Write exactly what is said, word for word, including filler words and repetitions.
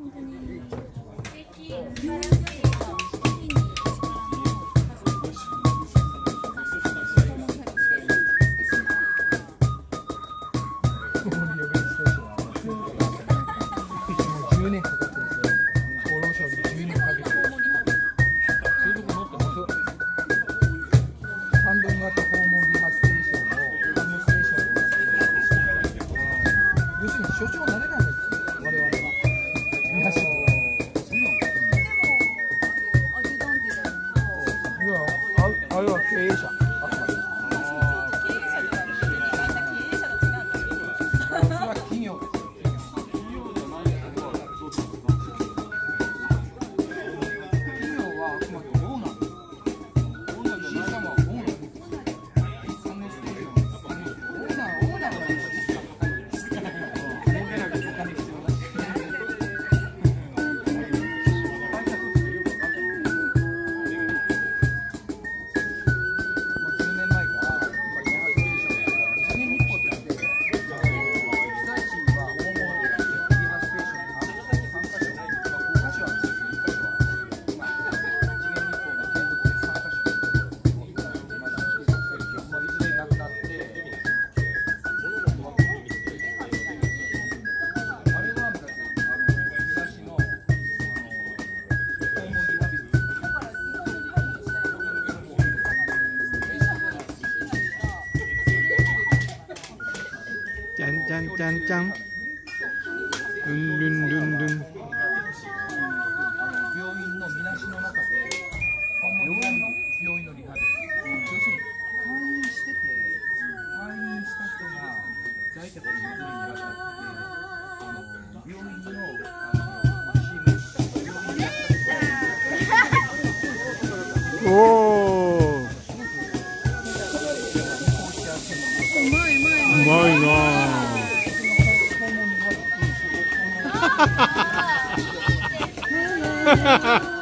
本当に。 じゅうねんかかってるんですよ。厚労省にじゅうねんかけて。そういうとこ持ってます。三分型訪問リハステーションの看護ステーションをやってる。要するに所長になれないんですよ。我々は。リハステーション。そんなの。でもアジュダンテじゃないですか。いや、あ、あれは経営者。あくまで。経営者じゃない。経営者と違うんですよ。それは企業です。 じゃんじゃんじゃんじゃん。ルンルンルンルン。 病院のみなしの中で、病院の病院のリハビリ。要するに退院してて、退院した人が在宅に戻りになったって、あの病院のあのマシン病院でやったおお。 うまいうまいうまいなあ。 まい。